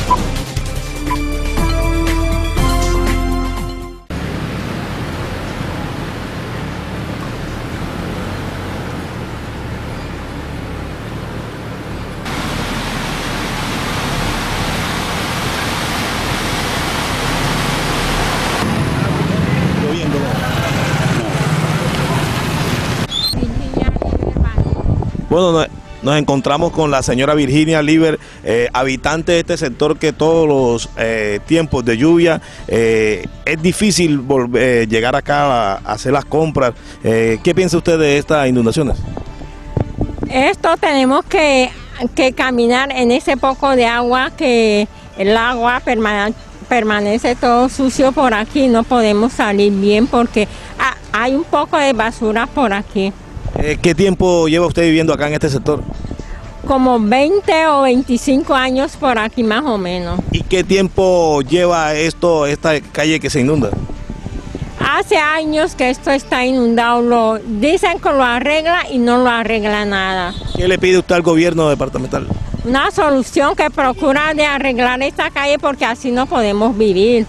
Bueno, nos encontramos con la señora Virginia Liber, habitante de este sector que todos los tiempos de lluvia es difícil llegar acá a hacer las compras. ¿Qué piensa usted de estas inundaciones? Esto tenemos que caminar en ese poco de agua, que el agua permanece todo sucio por aquí, no podemos salir bien porque hay un poco de basura por aquí. ¿Qué tiempo lleva usted viviendo acá en este sector? Como 20 o 25 años por aquí más o menos. ¿Y qué tiempo lleva esta calle que se inunda? Hace años que esto está inundado, dicen que lo arregla y no lo arregla nada. ¿Qué le pide usted al gobierno departamental? Una solución que procura de arreglar esta calle porque así no podemos vivir.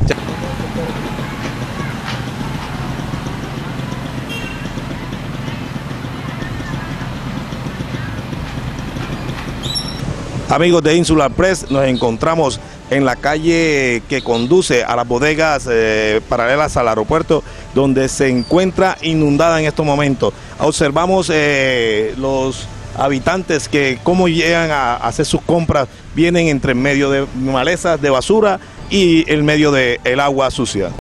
Amigos de Insular Press, nos encontramos en la calle que conduce a las bodegas paralelas al aeropuerto, donde se encuentra inundada en estos momentos. Observamos los habitantes que cómo llegan a hacer sus compras, vienen entre medio de malezas, de basura y en medio del agua sucia.